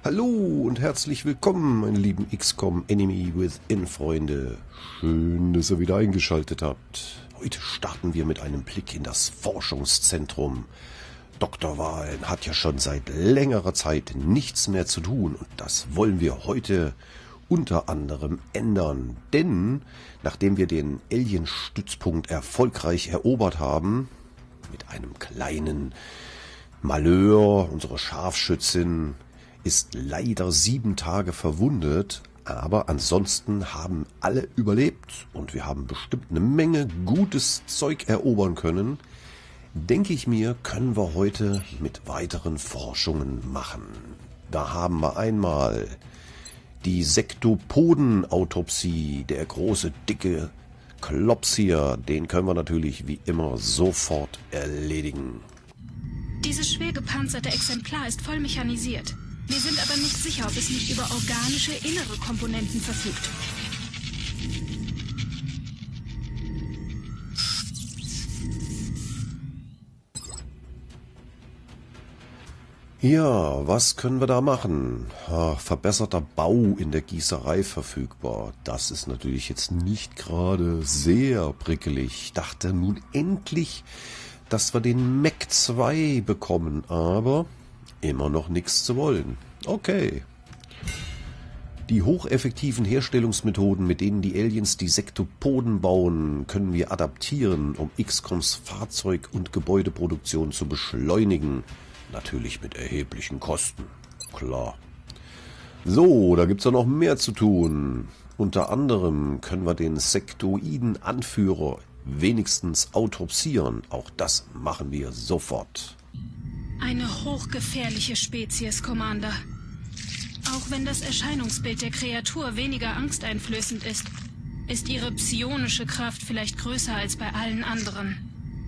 Hallo und herzlich willkommen, meine lieben XCOM Enemy Within Freunde. Schön, dass ihr wieder eingeschaltet habt. Heute starten wir mit einem Blick in das Forschungszentrum. Dr. Wahlen hat ja schon seit längerer Zeit nichts mehr zu tun und das wollen wir heute unter anderem ändern. Denn nachdem wir den Alien-Stützpunkt erfolgreich erobert haben, mit einem kleinen Malheur, unsere Scharfschützin ist leider 7 Tage verwundet, aber ansonsten haben alle überlebt und wir haben bestimmt eine Menge gutes Zeug erobern können. Denke ich mir, können wir heute mit weiteren Forschungen machen. Da haben wir einmal die Sektopoden-Autopsie, der große, dicke Klops hier, den können wir natürlich wie immer sofort erledigen. Dieses schwer gepanzerte Exemplar ist voll mechanisiert. Wir sind aber nicht sicher, ob es nicht über organische innere Komponenten verfügt. Ja, was können wir da machen? Verbesserter Bau in der Gießerei verfügbar. Das ist natürlich jetzt nicht gerade sehr prickelig. Ich dachte nun endlich, dass wir den Mech 2 bekommen, aber immer noch nichts zu wollen. Okay. Die hocheffektiven Herstellungsmethoden, mit denen die Aliens die Sektopoden bauen, können wir adaptieren, um XCOMs Fahrzeug- und Gebäudeproduktion zu beschleunigen. Natürlich mit erheblichen Kosten. Klar. So, da gibt's ja noch mehr zu tun. Unter anderem können wir den Sektoiden-Anführer wenigstens autopsieren. Auch das machen wir sofort. Eine hochgefährliche Spezies, Commander. Auch wenn das Erscheinungsbild der Kreatur weniger angsteinflößend ist ihre psionische Kraft vielleicht größer als bei allen anderen.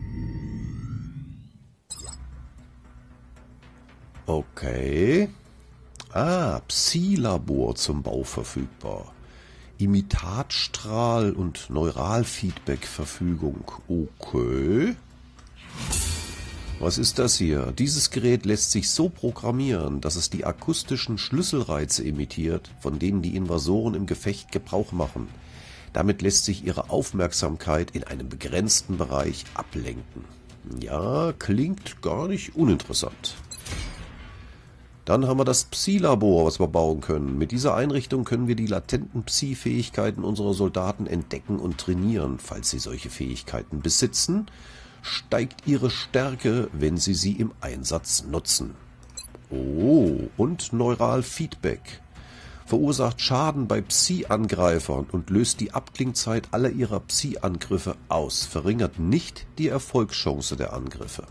Okay. Psi-Labor zum Bau verfügbar. Imitatstrahl und Neuralfeedback-Verfügung. Okay. Was ist das hier? Dieses Gerät lässt sich so programmieren, dass es die akustischen Schlüsselreize imitiert, von denen die Invasoren im Gefecht Gebrauch machen. Damit lässt sich ihre Aufmerksamkeit in einem begrenzten Bereich ablenken. Ja, klingt gar nicht uninteressant. Dann haben wir das Psi-Labor, was wir bauen können. Mit dieser Einrichtung können wir die latenten Psi-Fähigkeiten unserer Soldaten entdecken und trainieren. Falls sie solche Fähigkeiten besitzen, steigt ihre Stärke, wenn sie sie im Einsatz nutzen. Oh, und Neuralfeedback. Verursacht Schaden bei Psi-Angreifern und löst die Abklingzeit aller ihrer Psi-Angriffe aus. Verringert nicht die Erfolgschance der Angriffe.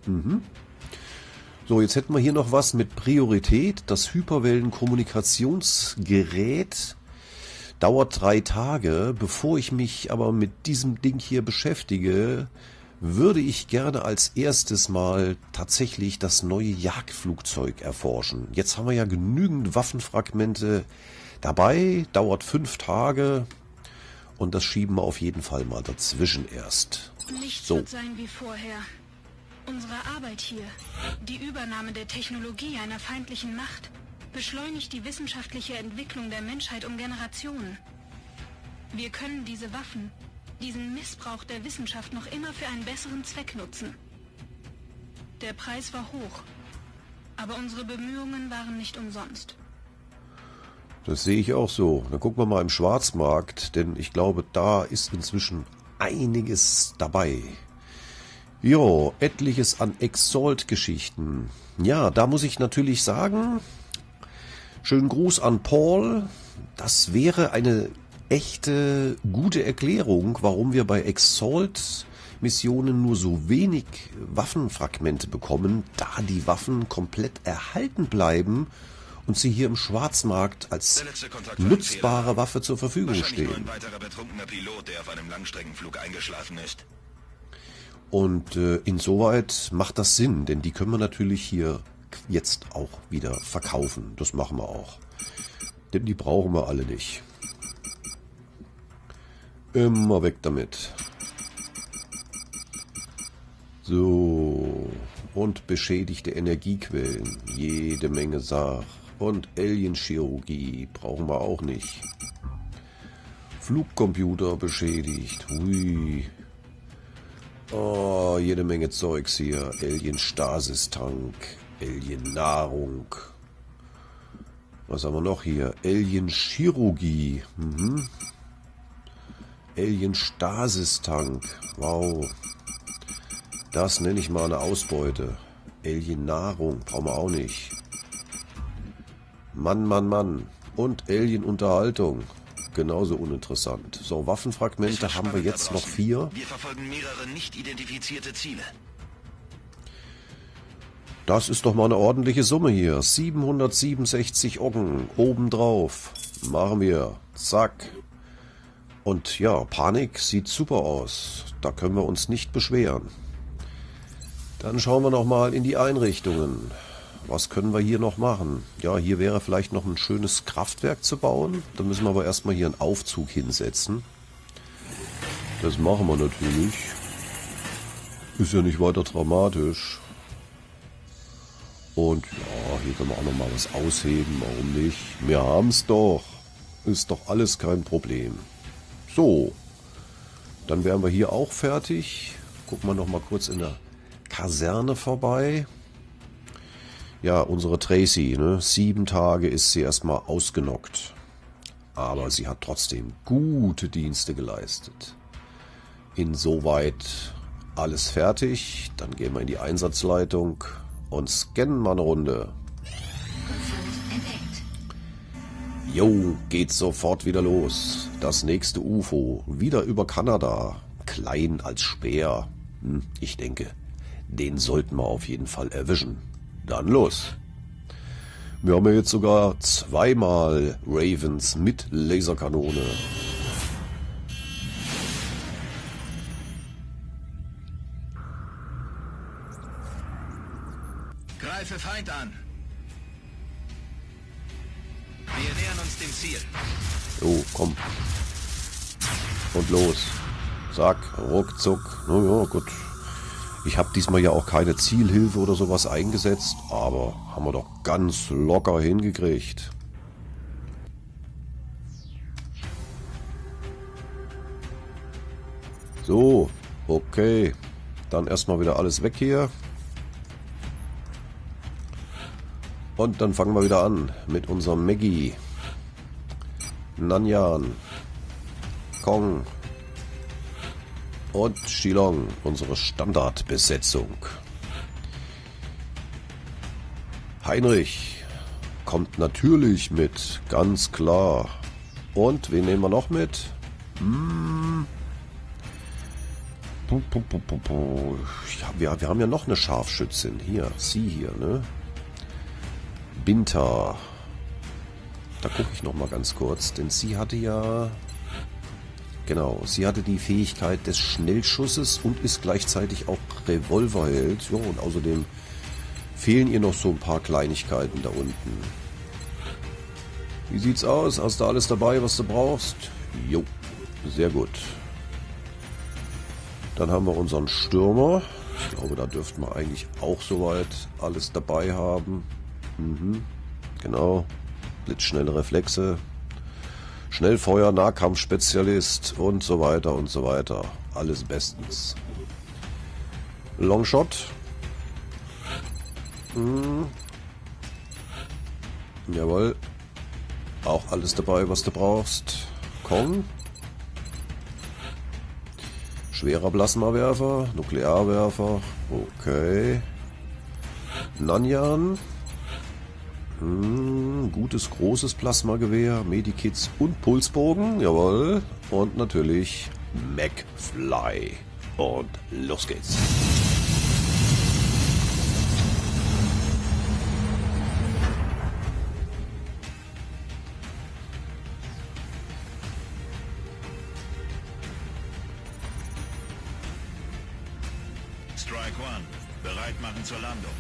So, jetzt hätten wir hier noch was mit Priorität. Das Hyperwellenkommunikationsgerät dauert 3 Tage. Bevor ich mich aber mit diesem Ding hier beschäftige, würde ich gerne als erstes mal tatsächlich das neue Jagdflugzeug erforschen. Jetzt haben wir ja genügend Waffenfragmente dabei, dauert 5 Tage und das schieben wir auf jeden Fall mal dazwischen erst. Nichts wird sein wie vorher. Unsere Arbeit hier, die Übernahme der Technologie einer feindlichen Macht, beschleunigt die wissenschaftliche Entwicklung der Menschheit um Generationen. Wir können diese Waffen, diesen Missbrauch der Wissenschaft noch immer für einen besseren Zweck nutzen. Der Preis war hoch, aber unsere Bemühungen waren nicht umsonst. Das sehe ich auch so. Dann gucken wir mal im Schwarzmarkt, denn ich glaube, da ist inzwischen einiges dabei. Jo, etliches an Exalt-Geschichten. Ja, da muss ich natürlich sagen, schönen Gruß an Paul. Das wäre eine echte gute Erklärung, warum wir bei Exalt-Missionen nur so wenig Waffenfragmente bekommen, da die Waffen komplett erhalten bleiben und sie hier im Schwarzmarkt als nutzbare Waffe zur Verfügung stehen. Nur ein weiterer betrunkener Pilot, der auf einem Langstreckenflug eingeschlafen ist. Und insoweit macht das Sinn, denn die können wir natürlich hier jetzt auch wieder verkaufen. Das machen wir auch. Denn die brauchen wir alle nicht. Immer weg damit. So, und beschädigte Energiequellen. Jede Menge Und Alienchirurgie brauchen wir auch nicht. Flugcomputer beschädigt. Hui. Oh, jede Menge Zeugs hier. Alien-Stasis-Tank. Alien-Nahrung. Was haben wir noch hier? Alien-Chirurgie. Alien-Stasis-Tank. Wow. Das nenne ich mal eine Ausbeute. Alien-Nahrung brauchen wir auch nicht. Mann, Mann, Mann. Und Alien-Unterhaltung. Genauso uninteressant. So, Waffenfragmente haben wir jetzt noch 4. Wir verfolgen mehrere nicht identifizierte Ziele. Das ist doch mal eine ordentliche Summe hier. 767 Oggen obendrauf. Machen wir. Zack. Und ja, Panik sieht super aus. Da können wir uns nicht beschweren. Dann schauen wir noch mal in die Einrichtungen. Was können wir hier noch machen? Ja, hier wäre vielleicht noch ein schönes Kraftwerk zu bauen. Da müssen wir aber erstmal hier einen Aufzug hinsetzen. Das machen wir natürlich. Ist ja nicht weiter dramatisch. Und ja, hier können wir auch noch mal was ausheben. Warum nicht? Wir haben es doch. Ist doch alles kein Problem. So. Dann wären wir hier auch fertig. Gucken wir noch mal kurz in der Kaserne vorbei. Ja, unsere Tracy, ne? 7 Tage ist sie erstmal ausgenockt. Aber sie hat trotzdem gute Dienste geleistet. Insoweit alles fertig. Dann gehen wir in die Einsatzleitung und scannen mal eine Runde. Jo, geht sofort wieder los. Das nächste UFO, wieder über Kanada. Klein als Speer. Ich denke, den sollten wir auf jeden Fall erwischen. Dann los. Wir haben ja jetzt sogar 2-mal Ravens mit Laserkanone. Greife Feind an. Wir nähern uns dem Ziel. Jo, komm. Und los. Zack, ruckzuck. Na ja, gut. Ich habe diesmal ja auch keine Zielhilfe oder sowas eingesetzt, aber haben wir doch ganz locker hingekriegt. So, okay. Dann erstmal wieder alles weg hier. Und dann fangen wir wieder an mit unserem Maggie. Nanyan. Kong. Und Shillong, unsere Standardbesetzung. Heinrich kommt natürlich mit, ganz klar. Und wen nehmen wir noch mit? Ja, wir haben ja noch eine Scharfschützin. Hier, sie hier, ne? Binta. Da gucke ich noch mal ganz kurz, denn sie hatte ja... Genau, sie hatte die Fähigkeit des Schnellschusses und ist gleichzeitig auch Revolverheld. Ja, und außerdem fehlen ihr noch so ein paar Kleinigkeiten da unten. Wie sieht's aus? Hast du alles dabei, was du brauchst? Jo, sehr gut. Dann haben wir unseren Stürmer. Ich glaube, da dürften wir eigentlich auch soweit alles dabei haben. Genau, blitzschnelle Reflexe. Schnellfeuer, Nahkampfspezialist und so weiter und so weiter. Alles bestens. Longshot. Jawohl. Auch alles dabei, was du brauchst. Kong. Schwerer Plasmawerfer, Nuklearwerfer. Okay. Nanyan. Gutes, großes Plasmagewehr, Medikits und Pulsbogen, jawohl. Und natürlich McFly. Und los geht's. Strike One, bereit machen zur Landung.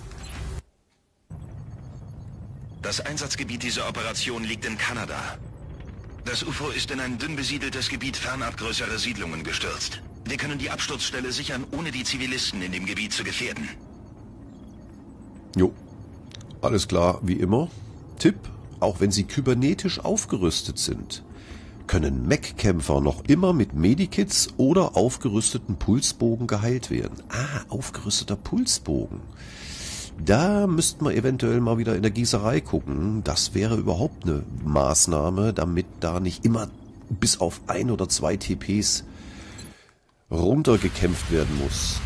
Das Einsatzgebiet dieser Operation liegt in Kanada. Das UFO ist in ein dünn besiedeltes Gebiet fernab größerer Siedlungen gestürzt. Wir können die Absturzstelle sichern, ohne die Zivilisten in dem Gebiet zu gefährden. Jo, alles klar, wie immer. Tipp, auch wenn sie kybernetisch aufgerüstet sind, können Mech-Kämpfer noch immer mit Medikits oder aufgerüsteten Pulsbogen geheilt werden. Ah, aufgerüsteter Pulsbogen. Da müssten wir eventuell mal wieder in der Gießerei gucken. Das wäre überhaupt eine Maßnahme, damit da nicht immer bis auf 1 oder 2 TPs runtergekämpft werden muss.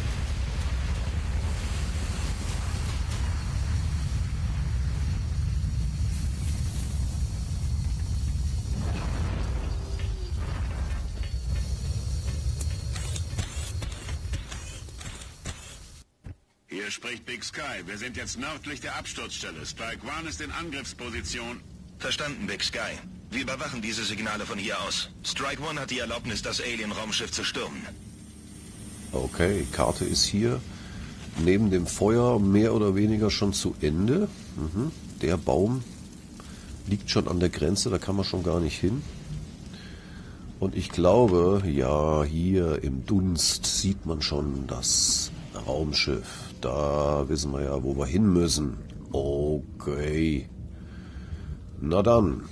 Hier spricht Big Sky. Wir sind jetzt nördlich der Absturzstelle. Strike One ist in Angriffsposition. Verstanden, Big Sky. Wir überwachen diese Signale von hier aus. Strike One hat die Erlaubnis, das Alien-Raumschiff zu stürmen. Okay, Karte ist hier neben dem Feuer mehr oder weniger schon zu Ende. Der Baum liegt schon an der Grenze, da kann man schon gar nicht hin. Und ich glaube, ja, hier im Dunst sieht man schon das Raumschiff. Da wissen wir ja, wo wir hin müssen. Okay. Na dann.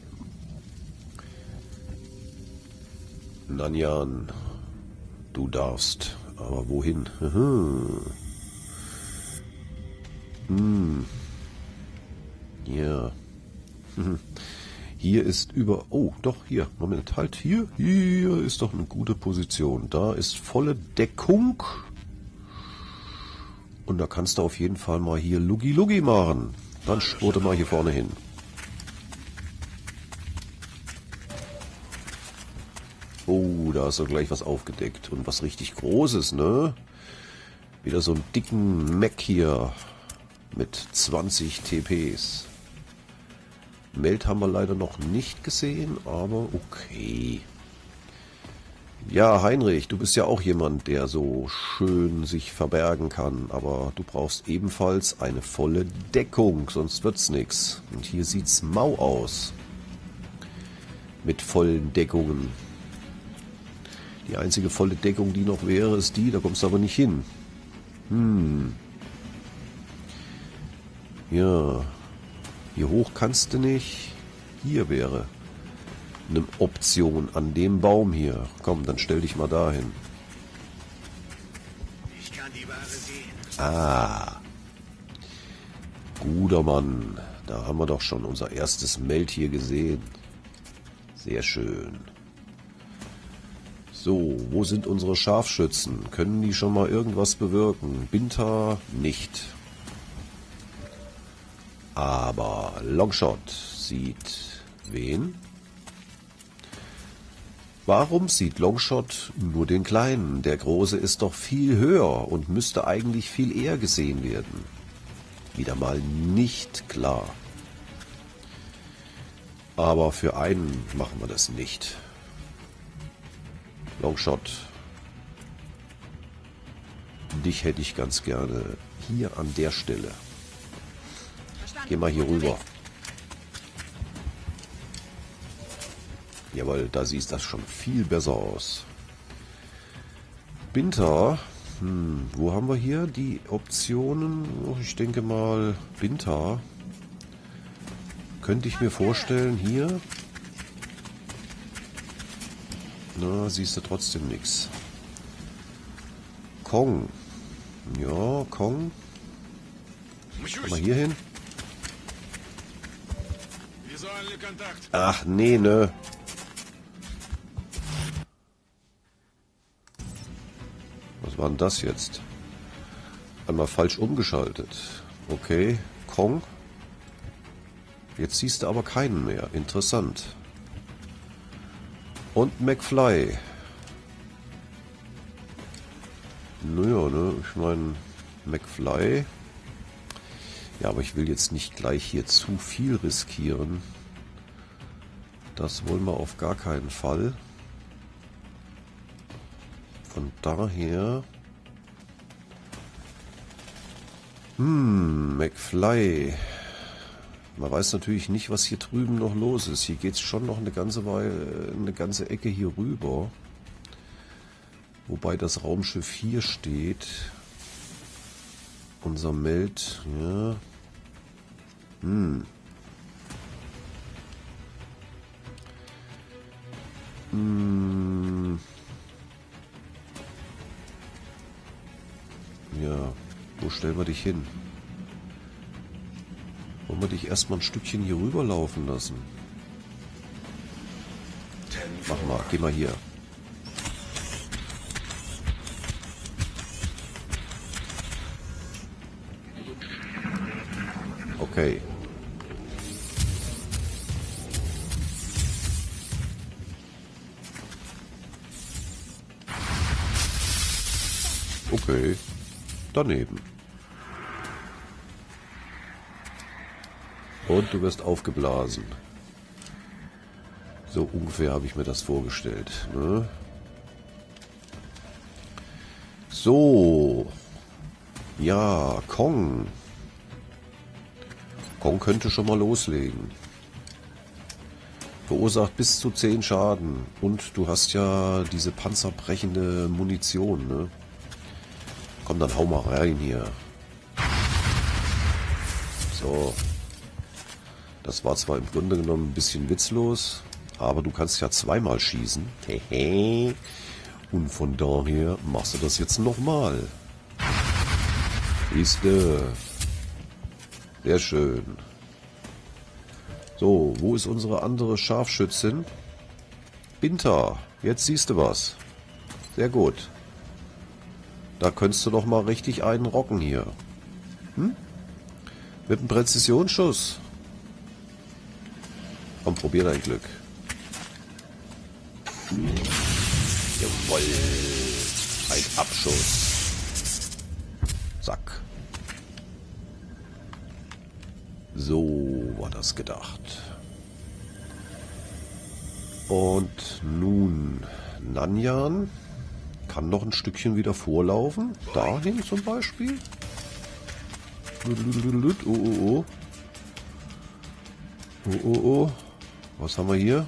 Nanyan, du darfst. Aber wohin? Ja. Hier ist über... Oh, doch, hier. Moment, halt, hier. Hier ist doch eine gute Position. Da ist volle Deckung. Und da kannst du auf jeden Fall mal hier Lugi-Lugi machen. Dann spurte mal hier vorne hin. Oh, da ist doch gleich was aufgedeckt. Und was richtig Großes, ne? Wieder so einen dicken Mech hier. Mit 20 TPs. Meld haben wir leider noch nicht gesehen, aber okay. Ja, Heinrich, du bist ja auch jemand, der so schön sich verbergen kann, aber du brauchst ebenfalls eine volle Deckung, sonst wird's nix. Und hier sieht's mau aus. Mit vollen Deckungen. Die einzige volle Deckung, die noch wäre, ist die, da kommst du aber nicht hin. Ja. Hier hoch kannst du nicht. Hier wäre eine Option an dem Baum hier. Komm, dann stell dich mal dahin. Ich kann die Ware sehen. Ah. Guter Mann. Da haben wir doch schon unser erstes Meld-Tier gesehen. Sehr schön. So, wo sind unsere Scharfschützen? Können die schon mal irgendwas bewirken? Binta nicht. Aber Longshot sieht wen? Warum sieht Longshot nur den Kleinen? Der Große ist doch viel höher und müsste eigentlich viel eher gesehen werden. Wieder mal nicht klar. Aber für einen machen wir das nicht. Longshot. Dich hätte ich ganz gerne hier an der Stelle. Geh mal hier rüber. Jawohl, da sieht das schon viel besser aus. Binta. Wo haben wir hier die Optionen? Ich denke mal Binta. Könnte ich mir vorstellen, hier. Na, siehst du trotzdem nichts. Kong. Ja, Kong. Komm mal hier hin. Ach, nee, ne. Was war denn das jetzt? Einmal falsch umgeschaltet. Okay, Kong. Jetzt siehst du aber keinen mehr. Interessant. Und McFly. Naja, ne, ich meine, McFly. Ja, aber ich will jetzt nicht gleich hier zu viel riskieren. Das wollen wir auf gar keinen Fall. Von daher... McFly. Man weiß natürlich nicht, was hier drüben noch los ist. Hier geht es schon noch eine ganze Weile, eine ganze Ecke hier rüber. Wobei das Raumschiff hier steht. Unser Meld, ja. stellen wir dich hin. Wollen wir dich erstmal ein Stückchen hier rüberlaufen lassen? Mach mal, geh mal hier. Okay. Okay. Daneben. Und du wirst aufgeblasen. So ungefähr habe ich mir das vorgestellt. Ne? So. Ja, Kong. Kong könnte schon mal loslegen. Verursacht bis zu 10 Schaden. Und du hast ja diese panzerbrechende Munition, ne? Komm, dann hau mal rein hier. So. Das war zwar im Grunde genommen ein bisschen witzlos, aber du kannst ja zweimal schießen. Und von daher machst du das jetzt nochmal. Siehste. Sehr schön. So, wo ist unsere andere Scharfschützin? Binta, jetzt siehst du was. Sehr gut. Da könntest du doch mal richtig einen rocken hier. Hm? Mit einem Präzisionsschuss. Komm, probier dein Glück. Jawohl. Ein Abschuss. Zack. So war das gedacht. Und nun Nanyan kann noch ein Stückchen wieder vorlaufen. Dahin zum Beispiel. Oh, oh, oh. Oh, oh, oh. Was haben wir hier?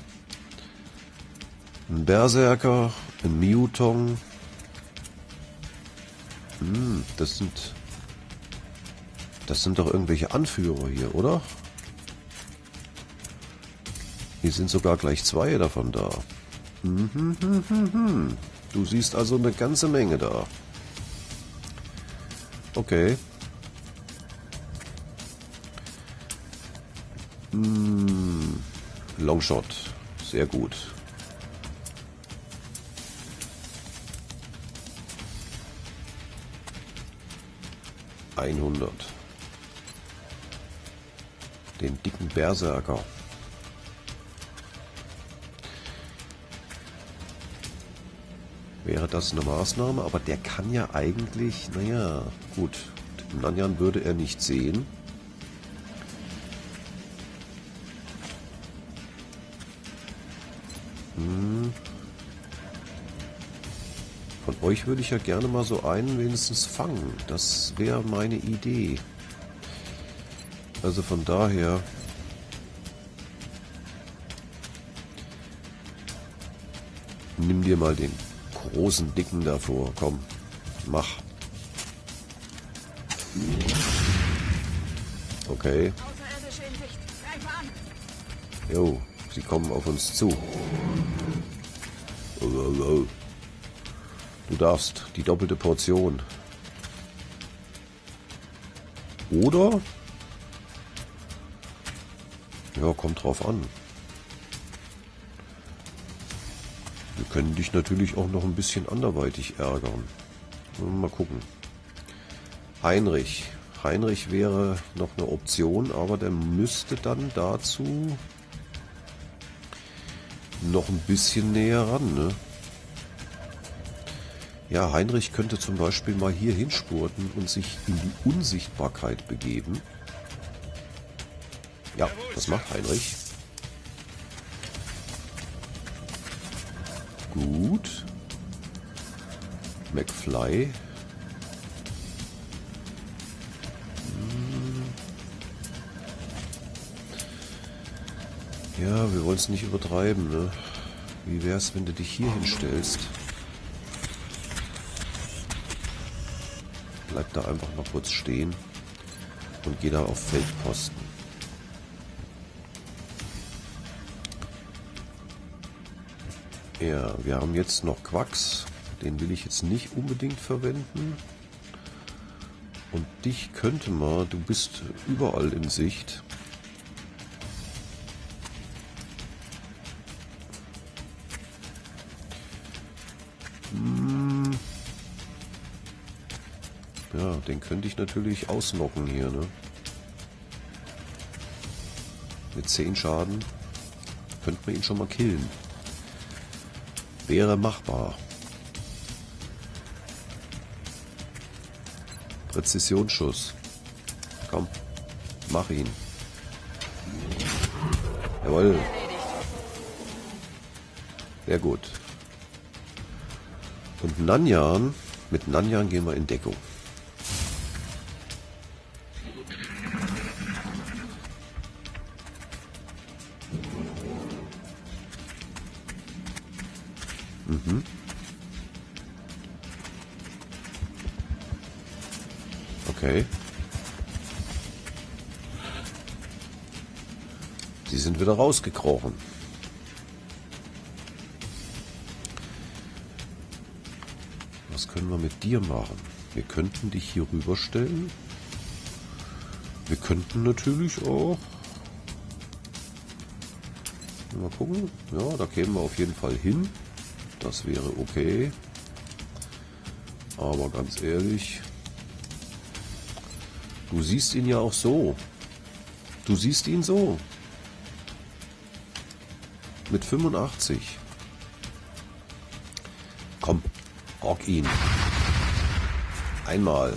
Ein Berserker, ein Miutong. Das sind doch irgendwelche Anführer hier, oder? Hier sind sogar gleich 2 davon da. Du siehst also eine ganze Menge da. Okay. Longshot. Sehr gut. ...100. Den dicken Berserker. Wäre das eine Maßnahme, aber der kann ja eigentlich... Naja, gut. Nanyan würde er nicht sehen. Von euch würde ich ja gerne mal so einen wenigstens fangen. Das wäre meine Idee. Also von daher... Nimm dir mal den großen Dicken davor. Komm, mach. Okay. Jo, sie kommen auf uns zu. Oh, oh, oh. Du darfst die doppelte Portion. Oder? Ja, kommt drauf an. Wir können dich natürlich auch noch ein bisschen anderweitig ärgern. Mal gucken. Heinrich. Heinrich wäre noch eine Option, aber der müsste dann dazu noch ein bisschen näher ran, ne? Ja, Heinrich könnte zum Beispiel mal hier hinspurten und sich in die Unsichtbarkeit begeben. Ja, das macht Heinrich. Gut. McFly. Ja, wir wollen es nicht übertreiben, ne? Wie wär's, wenn du dich hier hinstellst? Bleib da einfach mal kurz stehen und geh da auf Feldposten. Ja, wir haben jetzt noch Quacks. Den will ich jetzt nicht unbedingt verwenden. Und dich könnte man, du bist überall in Sicht. Ja, den könnte ich natürlich ausnocken hier, ne? Mit 10 Schaden könnte man ihn schon mal killen. Wäre machbar. Präzisionsschuss. Komm, mach ihn. Jawohl. Sehr gut. Und Nanyan, mit Nanyan gehen wir in Deckung. Okay. Sie sind wieder rausgekrochen. Was können wir mit dir machen? Wir könnten dich hier rüberstellen. Wir könnten natürlich auch... Mal gucken. Ja, da kämen wir auf jeden Fall hin. Das wäre okay. Aber ganz ehrlich... Du siehst ihn ja auch so. Du siehst ihn so. Mit 85. Komm, rock ihn. Einmal.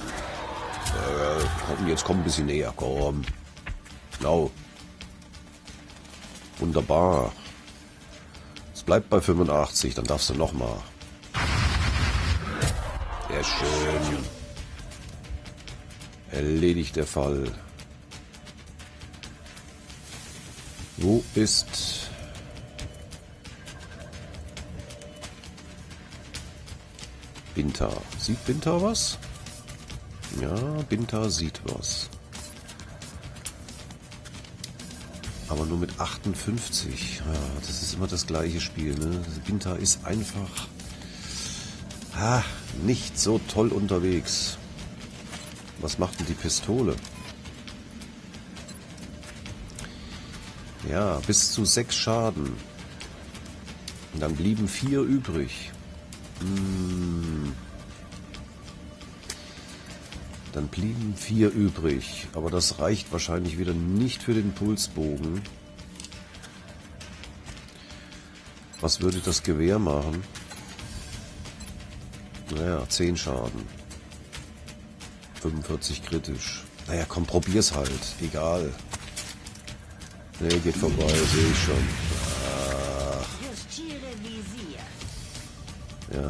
Komm, jetzt komm ein bisschen näher. Komm. Genau. Wunderbar. Es bleibt bei 85. Dann darfst du nochmal. Sehr schön. Erledigt der Fall. Wo ist... Binta? Sieht Binta was? Ja, Binta sieht was. Aber nur mit 58. Ja, das ist immer das gleiche Spiel, ne? Binta ist einfach nicht so toll unterwegs. Was macht denn die Pistole? Ja, bis zu 6 Schaden. Und dann blieben 4 übrig. Dann blieben 4 übrig. Aber das reicht wahrscheinlich wieder nicht für den Pulsbogen. Was würde das Gewehr machen? Naja, 10 Schaden. 45 kritisch. Naja, komm, probier's halt. Egal. Nee, geht vorbei, sehe ich schon. Justiere Visier. Ja.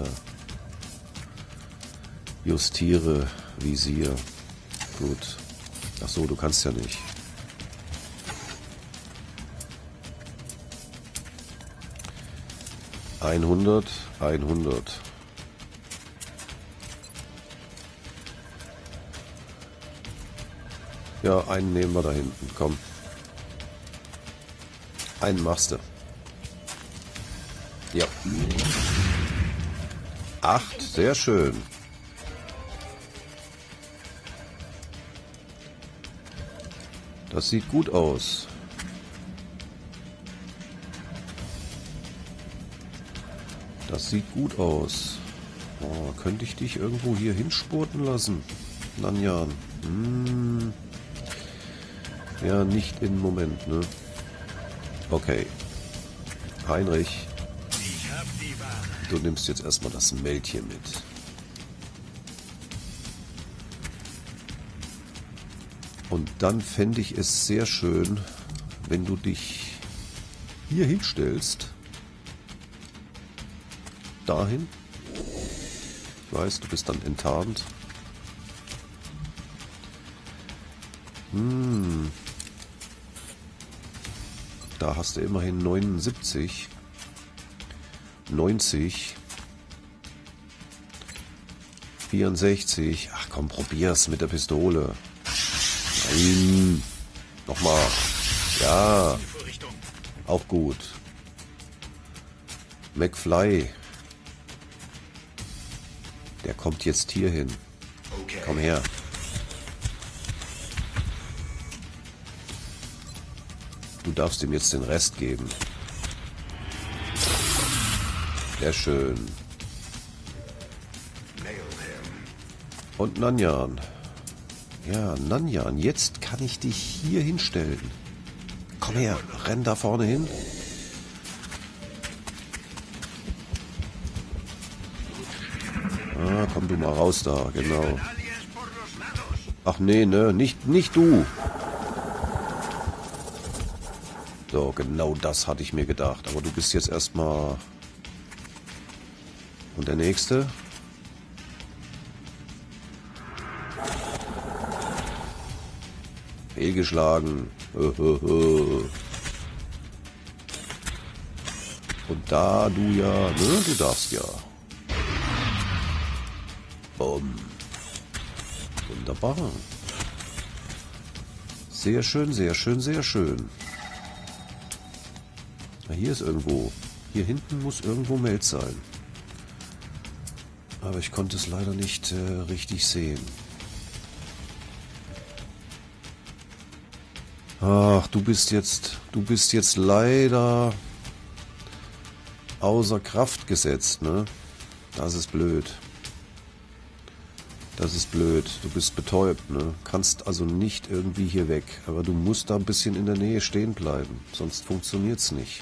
Justiere Visier. Gut. Ach so, du kannst ja nicht. ...100, 100. Ja, einen nehmen wir da hinten. Komm. Einen machst du. Ja. 8, sehr schön. Das sieht gut aus. Das sieht gut aus. Oh, könnte ich dich irgendwo hier hinspurten lassen? Nanyan. Ja, nicht im Moment, ne? Okay. Heinrich, du nimmst jetzt erstmal das Mädchen mit. Und dann fände ich es sehr schön, wenn du dich hier hinstellst. Dahin. Ich weiß, du bist dann enttarnt. Da hast du immerhin 79, 90, 64. Ach komm, probier's mit der Pistole. Nein. Nochmal. Ja. Auch gut. McFly. Der kommt jetzt hier hin. Komm her. Du darfst ihm jetzt den Rest geben. Sehr schön. Und Nanyan. Ja, Nanyan, jetzt kann ich dich hier hinstellen. Komm her, renn da vorne hin. Ah, komm du mal raus da, genau. Ach nee, ne, nicht du. So, genau das hatte ich mir gedacht. Aber du bist jetzt erstmal... Und der nächste? Fehlgeschlagen. Und da du ja... Ne, du darfst ja. Bumm. Wunderbar. Sehr schön, sehr schön, sehr schön. Na, hier ist irgendwo... Hier hinten muss irgendwo Meld sein. Aber ich konnte es leider nicht richtig sehen. Ach, du bist jetzt leider außer Kraft gesetzt, ne? Das ist blöd. Das ist blöd. Du bist betäubt, ne? Kannst also nicht irgendwie hier weg. Aber du musst da ein bisschen in der Nähe stehen bleiben. Sonst funktioniert's nicht.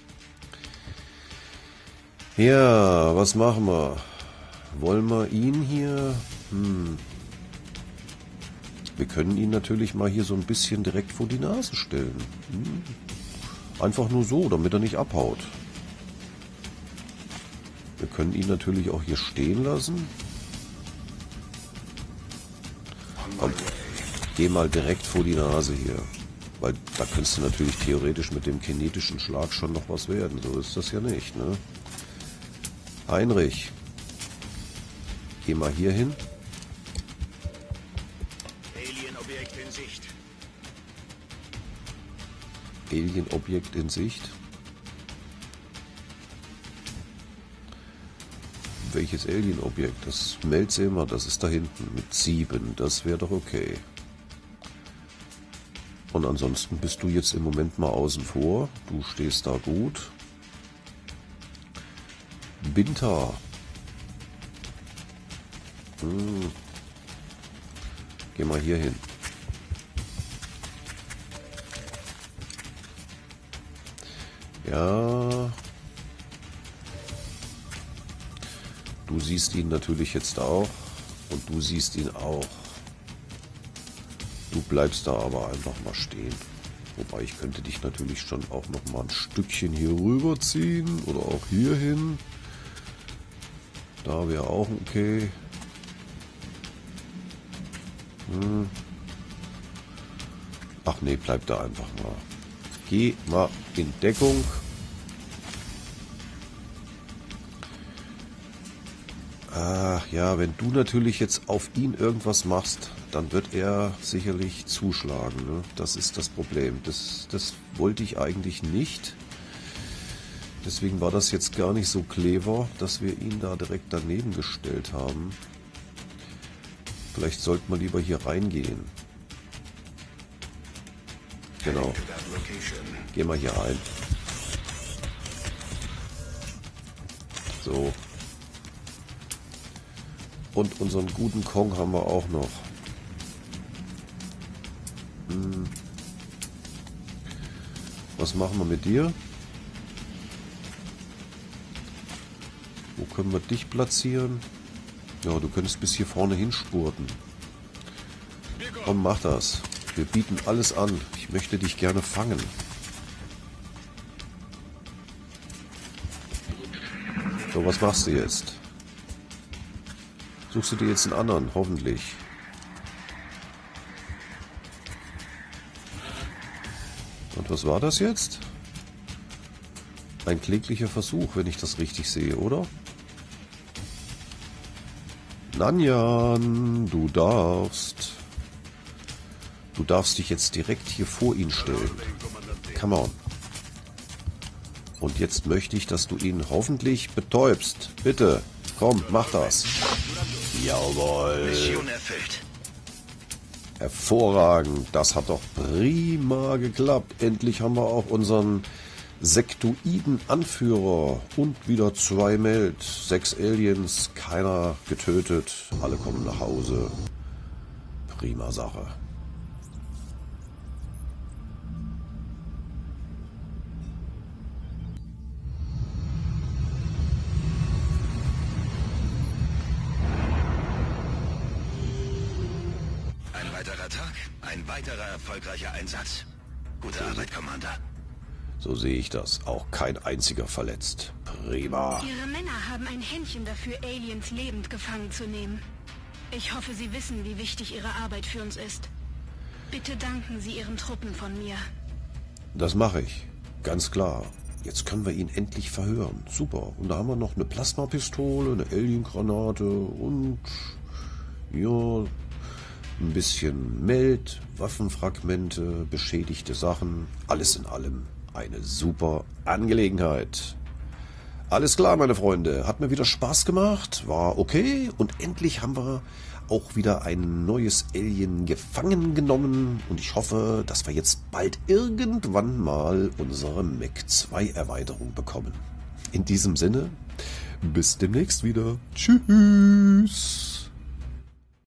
Ja, was machen wir? Wollen wir ihn hier... Wir können ihn natürlich mal hier so ein bisschen direkt vor die Nase stellen. Einfach nur so, damit er nicht abhaut. Wir können ihn natürlich auch hier stehen lassen. Komm, geh mal direkt vor die Nase hier. Weil da könntest du natürlich theoretisch mit dem kinetischen Schlag schon noch was werden. So ist das ja nicht, ne? Heinrich. Geh mal hier hin. Alien-Objekt in Sicht. Alien-Objekt in Sicht. Welches Alien-Objekt? Das meldet sie immer, das ist da hinten mit 7. Das wäre doch okay. Und ansonsten bist du jetzt im Moment mal außen vor. Du stehst da gut. Binta. Geh mal hier hin. Ja. Du siehst ihn natürlich jetzt auch. Und du siehst ihn auch. Du bleibst da aber einfach mal stehen. Wobei ich könnte dich natürlich schon auch noch mal ein Stückchen hier rüberziehen. Oder auch hier hin. Da wäre auch okay. Ach nee, bleib da einfach mal. Geh mal in Deckung. Ach ja, wenn du natürlich jetzt auf ihn irgendwas machst, dann wird er sicherlich zuschlagen. Ne? Das ist das Problem. Das wollte ich eigentlich nicht. Deswegen war das jetzt gar nicht so clever, dass wir ihn da direkt daneben gestellt haben. Vielleicht sollten wir lieber hier reingehen. Genau. Geh mal hier rein. So. Und unseren guten Kong haben wir auch noch. Was machen wir mit dir? Wo können wir dich platzieren? Ja, du könntest bis hier vorne hinspurten. Komm, mach das. Wir bieten alles an. Ich möchte dich gerne fangen. So, was machst du jetzt? Suchst du dir jetzt einen anderen, hoffentlich. Und was war das jetzt? Ein kläglicher Versuch, wenn ich das richtig sehe, oder? Nanyan, du darfst. Du darfst dich jetzt direkt hier vor ihn stellen. Come on. Und jetzt möchte ich, dass du ihn hoffentlich betäubst. Bitte, komm, mach das. Jawohl. Mission erfüllt. Hervorragend, das hat doch prima geklappt. Endlich haben wir auch unseren Sektoiden-Anführer und wieder 2 Meld, 6 Aliens, keiner getötet, alle kommen nach Hause. Prima Sache. Ein weiterer Tag, ein weiterer erfolgreicher Einsatz. Gute Arbeit, Commander. So sehe ich das. Auch kein einziger verletzt. Prima. Ihre Männer haben ein Händchen dafür, Aliens lebend gefangen zu nehmen. Ich hoffe, Sie wissen, wie wichtig Ihre Arbeit für uns ist. Bitte danken Sie Ihren Truppen von mir. Das mache ich. Ganz klar. Jetzt können wir ihn endlich verhören. Super. Und da haben wir noch eine Plasmapistole, eine Aliengranate und... ja... ein bisschen Meld, Waffenfragmente, beschädigte Sachen. Alles in allem eine super Angelegenheit. Alles klar, meine Freunde. Hat mir wieder Spaß gemacht. War okay. Und endlich haben wir auch wieder ein neues Alien gefangen genommen. Und ich hoffe, dass wir jetzt bald irgendwann mal unsere Mech 2 Erweiterung bekommen. In diesem Sinne, bis demnächst wieder. Tschüss.